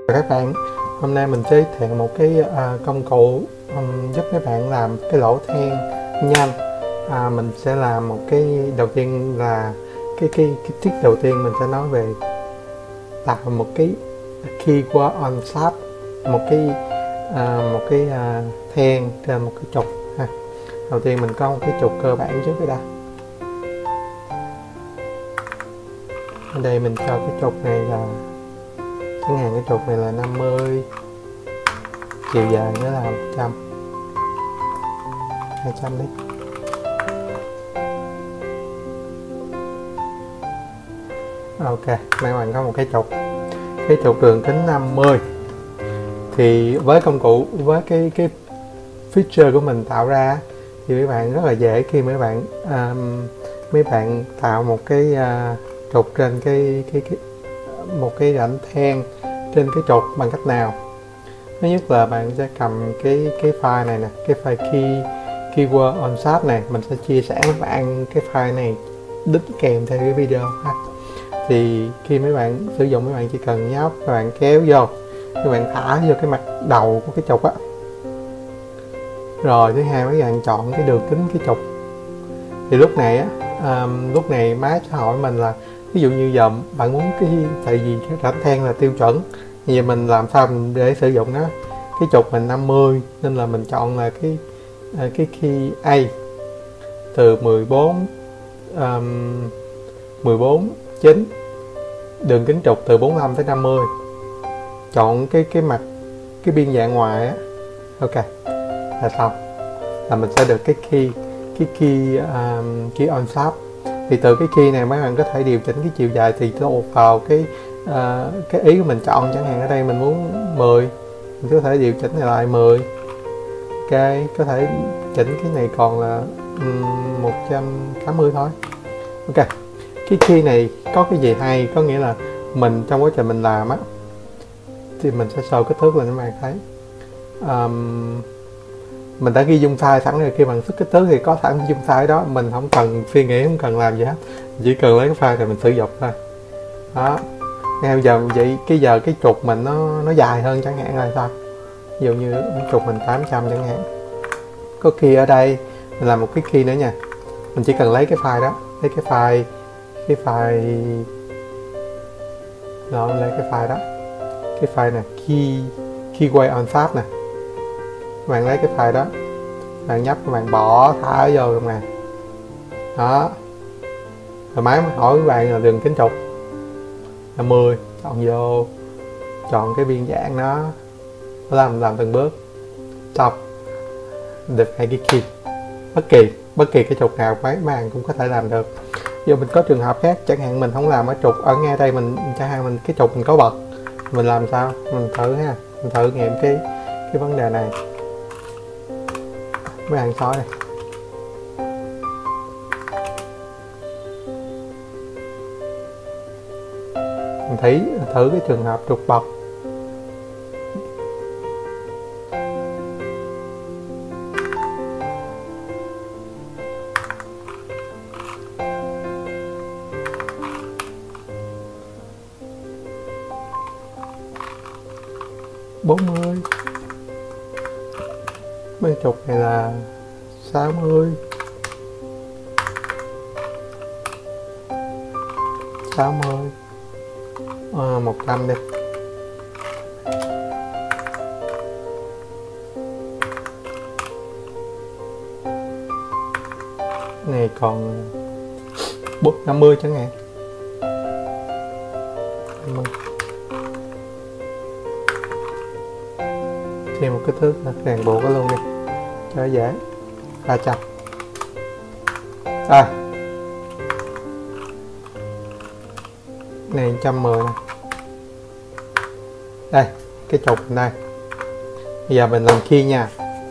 Các bạn, hôm nay mình giới thiệu một cái công cụ giúp các bạn làm cái lỗ than nhanh. Mình sẽ làm một cái đầu tiên là cái tiết đầu tiên mình sẽ nói về tạo một cái keyword on shaft, một cái than trên một cái trục ha. Đầu tiên mình có một cái trục cơ bản trước cái đã. Ở đây mình cho cái trục này là chẳng hạn, cái trục này là 50, chiều dài nó là 100, 200 đi. Ok, mấy bạn có một cái trục đường kính 50. Thì với công cụ, với cái feature của mình tạo ra thì mấy bạn rất là dễ khi mấy bạn tạo một cái trục trên một cái rãnh than trên cái trục bằng cách nào. Thứ nhất là bạn sẽ cầm cái file này nè, cái file keyword on shaft này, mình sẽ chia sẻ với bạn cái file này đính kèm theo cái video ha. Thì khi mấy bạn sử dụng, mấy bạn chỉ cần nhấp, các bạn kéo vô, các bạn thả vô cái mặt đầu của cái trục á. Rồi thứ hai, mấy bạn chọn cái đường kính cái trục. Thì lúc này máy sẽ hỏi mình là ví dụ như giờ bạn muốn tại vì cái rãnh than là tiêu chuẩn, thì mình làm sao để sử dụng nó. Cái trục mình 50 nên là mình chọn là cái key A từ 14 9, đường kính trục từ 45 tới 50, chọn cái mặt cái biên dạng ngoài á. Ok là xong, là mình sẽ được cái key on shaft. Thì từ cái key này mấy bạn có thể điều chỉnh cái chiều dài tùy thuộc vào cái ý của mình chọn. Chẳng hạn ở đây mình muốn 10, mình có thể điều chỉnh này lại 10. Ok, có thể chỉnh cái này còn là 180 thôi. Ok, cái key này có cái gì hay, có nghĩa là mình trong quá trình mình làm á thì mình sẽ show kích thước lên các bạn thấy. Mình đã ghi dung size sẵn rồi, khi bạn xuất kích thước thì có sẵn dung size đó, mình không cần suy nghĩ, không cần làm gì hết, chỉ cần lấy cái file này mình sử dụng thôi. Đó, ngay giờ vậy cái trục mình nó dài hơn chẳng hạn là sao, ví dụ như trục mình 800 chẳng hạn, có key ở đây, mình làm một cái key nữa nha. Mình chỉ cần lấy cái file đó, lấy cái file đó, lấy cái file đó, cái file này keyword on shaft nè. Các bạn lấy cái file đó, bạn nhấp, các bạn bỏ thả vô trong này đó, rồi máy mới hỏi các bạn là đường kính trục là 10, chọn vô, chọn cái biên dạng nó làm từng bước xong được hai cái key. Bất kỳ cái trục nào mấy bạn cũng có thể làm được. Giờ mình có trường hợp khác, chẳng hạn mình không làm ở trục ở ngay đây, chẳng hạn cái trục mình có bật, mình làm sao, mình thử ha, mình thử nghiệm cái vấn đề này. Mấy bạn soi đây, mình thử cái trường hợp trục bật. Bên trục này là 60, 100 đi. Này còn 50 chẳng hạn. 50. Thêm một kích thước ràng buộc nó luôn đi cho dễ pha chặt. Rồi này 110 nè. Đây cái trục đây, bây giờ mình làm key nha.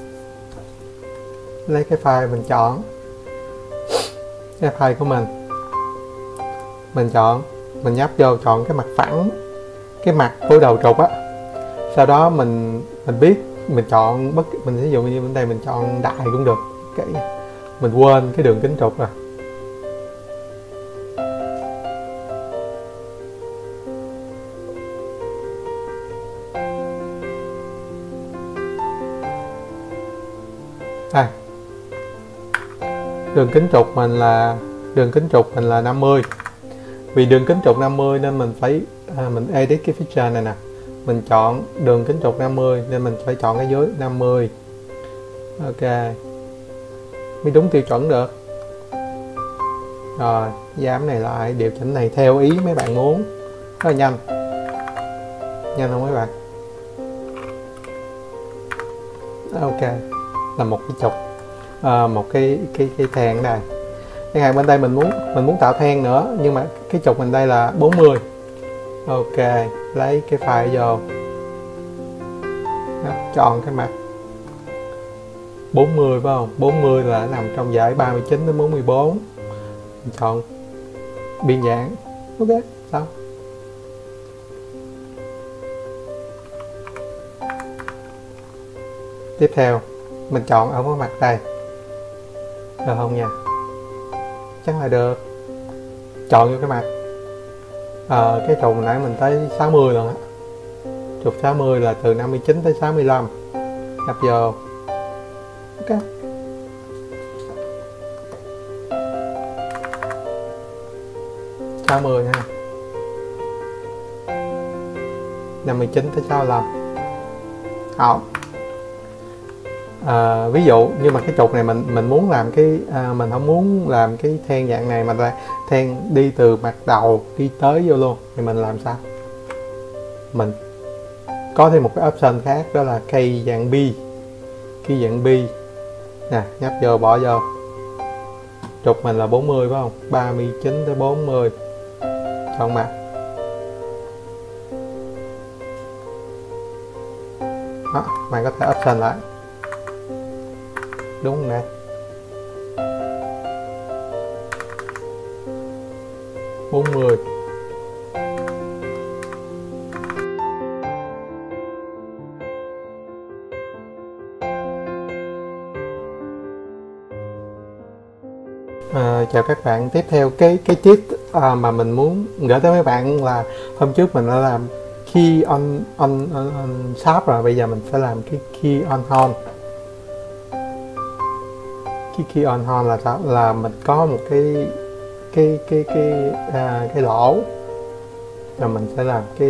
Lấy cái file mình chọn cái file của mình chọn, mình nhấp vô, chọn cái mặt phẳng, cái mặt của đầu trục á. Sau đó mình biết mình chọn mình ví dụ như bên đây mình chọn đại cũng được. Mình quên cái đường kính trục rồi, đây, đường kính trục mình là 50. Vì đường kính trục 50 nên mình phải mình edit cái feature này nè, mình chọn đường kính trục 50 nên mình phải chọn cái dưới 50. Ok, mới đúng tiêu chuẩn được. Rồi giảm này lại, điều chỉnh này theo ý mấy bạn muốn. Rất là nhanh không mấy bạn? Ok, là một cái trục, một cái thang đây. Chẳng hạn bên đây mình muốn tạo thang nữa, nhưng mà cái trục mình đây là 40. Ok, lấy cái file vô, chọn cái mặt 40 phải không? 40 là nằm trong dải 39 đến 44. Mình chọn biên dạng. Ok, xong. Tiếp theo mình chọn ở cái mặt đây, được không nha? Chắc là được. Chọn vô cái mặt, cái trục nãy mình tới 60 lần á, trục 60 là từ 59 tới 65, nhập vô. Ok, $60 ha, 59 tới 65. Học. Ví dụ nhưng mà cái trục này mình muốn làm cái mình không muốn làm cái then dạng này, mà là then đi từ mặt đầu đi tới vô luôn, thì mình làm sao? Mình có thêm một cái option khác, đó là key dạng bi. Key dạng bi nè, nhấp vô bỏ vô. Trục mình là 40 phải không? 39 tới 40. Chọn mặt. Đó, bạn có thể option lại. Đúng không này? Bốn mươi. Chào các bạn. Tiếp theo cái tip mà mình muốn gửi tới mấy bạn là hôm trước mình đã làm key on sharp rồi, bây giờ mình phải làm cái key on horn. Cái key on horn là sao? Là mình có một cái lỗ, rồi mình sẽ làm cái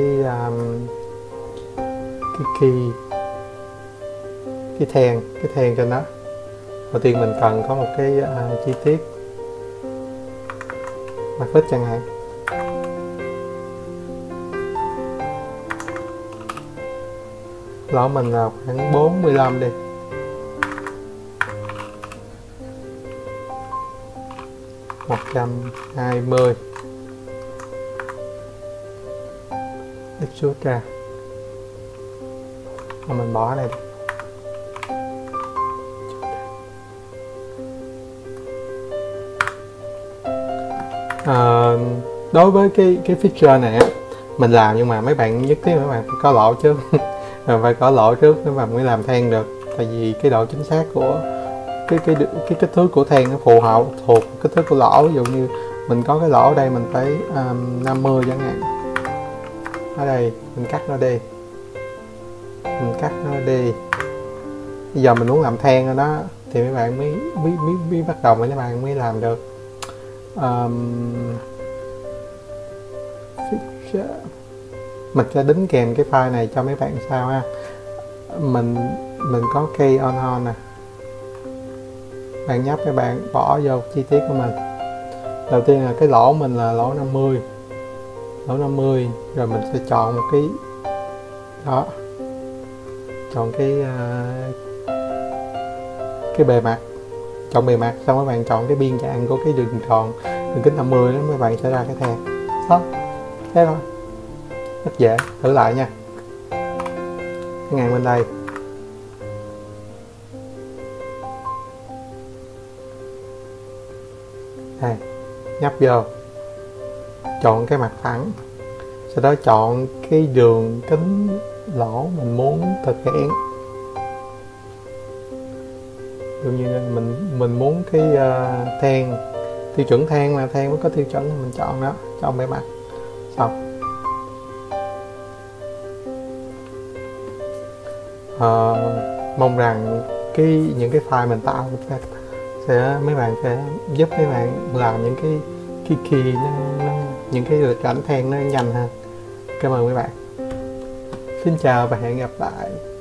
then cho nó. Đầu tiên mình cần có một cái chi tiết mặt vít chẳng hạn. Lỗ mình là khoảng 45 đi. Một 120. Extrude ra. Và mình bỏ này đi. Đối với cái feature này á, mình làm nhưng mà mấy bạn nhất thiết mấy bạn phải có lỗ trước. Phải có lỗ trước để mà mới làm then được, tại vì cái độ chính xác của cái kích thước của then nó thuộc kích thước của lỗ. Ví dụ như mình có cái lỗ ở đây mình phải 50 chẳng hạn, ở đây mình cắt nó đi, bây giờ mình muốn làm then ở đó thì mấy bạn mới bắt đầu mấy bạn mới làm được. Mình sẽ đính kèm cái file này cho mấy bạn sao ha. Mình có key on horn nè, bạn nhấp các bạn bỏ vô chi tiết của mình. Đầu tiên là cái lỗ mình là lỗ 50, rồi mình sẽ chọn một cái đó, chọn cái bề mặt, chọn bề mặt xong các bạn chọn cái biên dạng của cái đường tròn, đường kính 50 đó, mấy bạn sẽ ra cái then. Đó, thế thôi, rất dễ. Thử lại nha. Ngang bên đây, đây, nhấp vô, chọn cái mặt phẳng, sau đó chọn cái đường kính lỗ mình muốn thực hiện. Ví dụ như mình muốn cái then tiêu chuẩn then, mà then mới có tiêu chuẩn thì mình chọn đó, chọn bề mặt. Xong. Mong rằng những cái file mình tạo mấy bạn sẽ giúp mấy bạn làm những cái key những cái lịch ảnh then nó nhanh hơn. Cảm ơn mấy bạn. Xin chào và hẹn gặp lại.